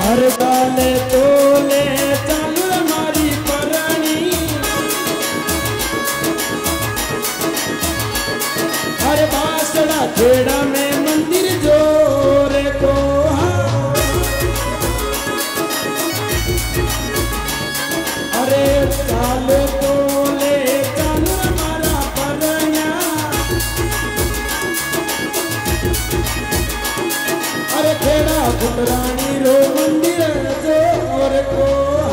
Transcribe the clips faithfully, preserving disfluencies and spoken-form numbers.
हर गाले तोले चल मारी परणी हर बासड़ा खेड़ा में मंदिर जोरे को अरे चाल तोले चल मारा परण्या अरे खेड़ा कुटरानी रो मंदिर जोर को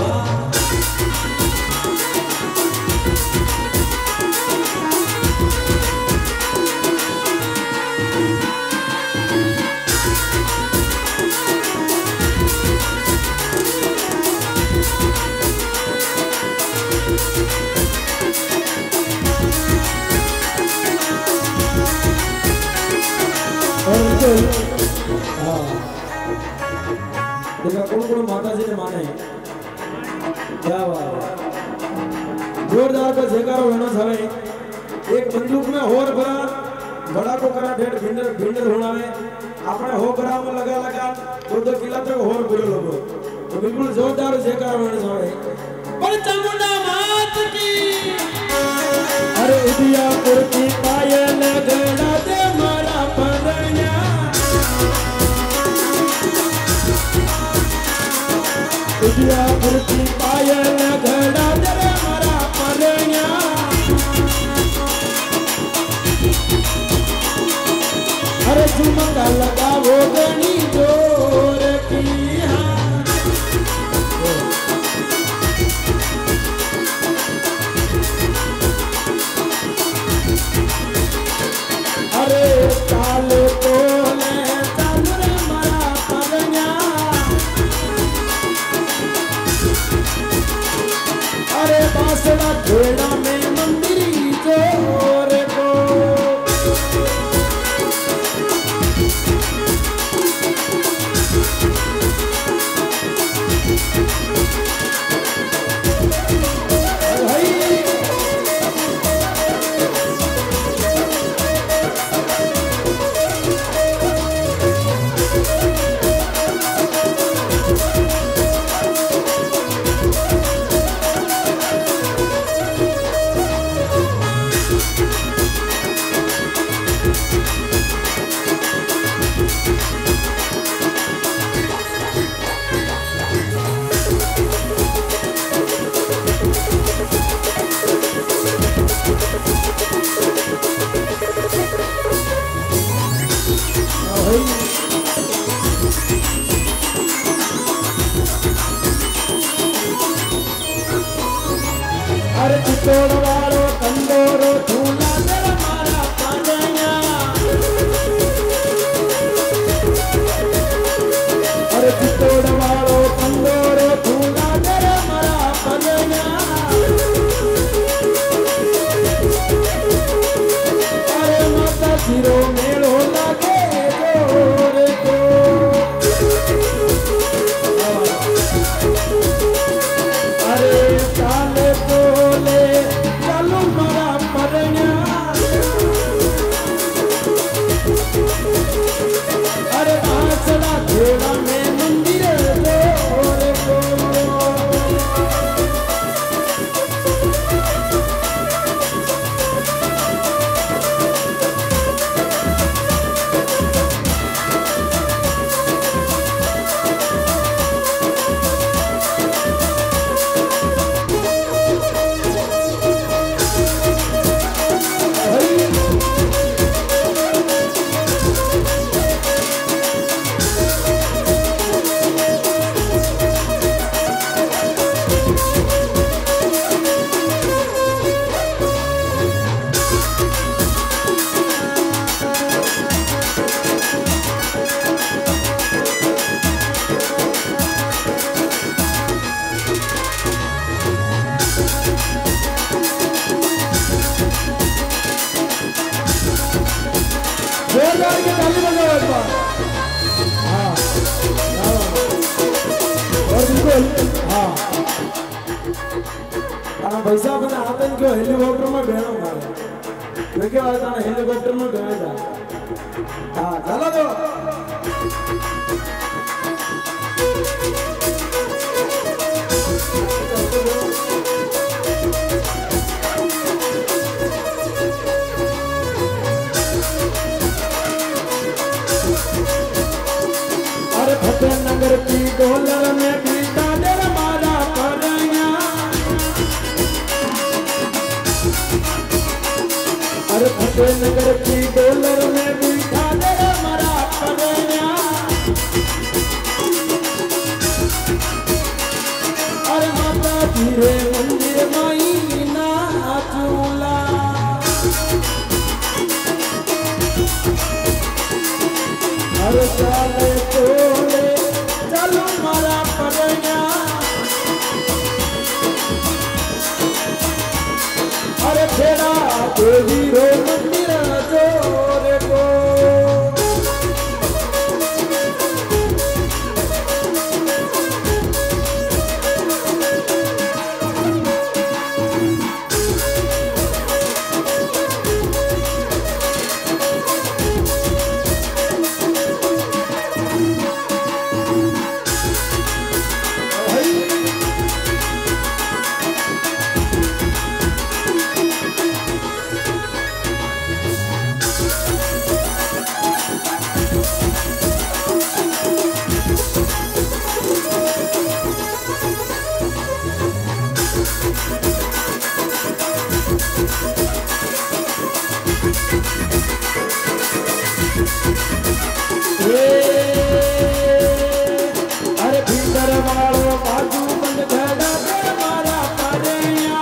देखा कौन कौन माता जी ने माने क्या बात जोरदार का जयकारो होना चाहिए एक बंदूक में होर भरा बड़ा को करा ढेर भिंडर भिंडर होना है अपने हो करा में लगा लगा दो दो किला तक होर बोलो लोगो तो बिल्कुल जोरदार जयकारो होना चाहिए पर चामुंडा मात की अरे उदियापुर की पायल गड़ा दे मारा परण्या उदियापुर की पायल गड़ा दे मारा परण्या अरे झुमका लगावो गणी जोर की अरे चाल तोले चल रे मारा परण्या अरे बासड़ा खेड़ा में मंदिर जोर को अरे चितौड़ वालो कंदोरो झूला तेरा मारा पांडया अरे चितौड़ वालो कंदोरो झूला तेरा मारा पांडया अरे माता जीरो मेलो लागे जोर को अरे चाल तोले चलो मारा परण्या अरे बासड़ा खेड़ा में मंदिर जोर को जोरदार के ताली बजाओ एक बार हाँ और बिल्कुल हाँ ताना पैसा अपने हाथ में क्यों हेलीकॉप्टर में भेड़ो मारे देखे वाले ताना हेलीकॉप्टर में भेड़ जा हाँ चलो तो डॉलर में भी डालर मारा परया अरे फतेहनगर की डॉलर में भी डालर मारा परया अरे माता धीरे मंदिर माई ना चूला अरे चाले तोले चलो मारा परया अरे फेरा देवी रो मंदिर जोरे को अरे भीतर वालों बाजू बंद घड़ा कर मारा परया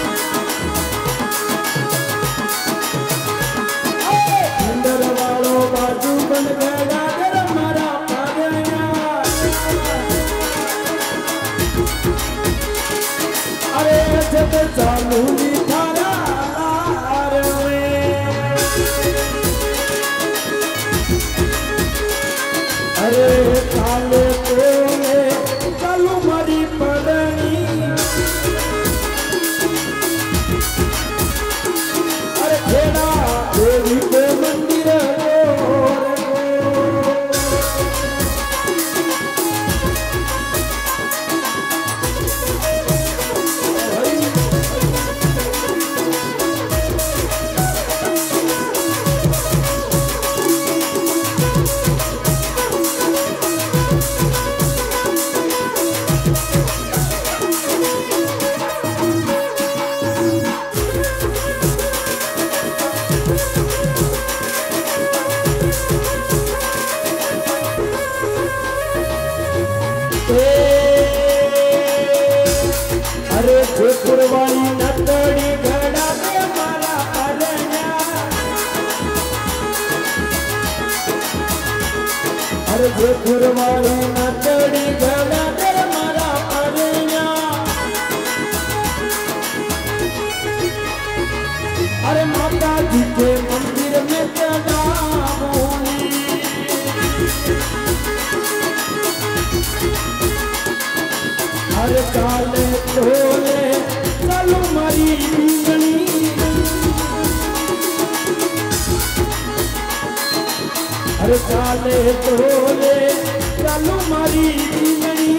भीतर वालों बाजू बंद घड़ा कर मारा परया अरे जब चालू थारा लार में अरे काले तोले चलो मरी पड़नी अरे खेड़ा देवी के मंदिर अरे जयपुर वाली नटड़ी घड़ा के मारा परया अरे जयपुर वाली नटड़ी घड़ा के मारा परया अरे माता जी के मंदिर में चढ़ाऊंगी अरे काले तोले चलो मरी बींगनी अरे काले तोले चलो मरी बींगनी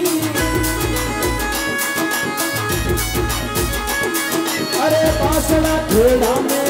अरे बासड़ा खेड़ा में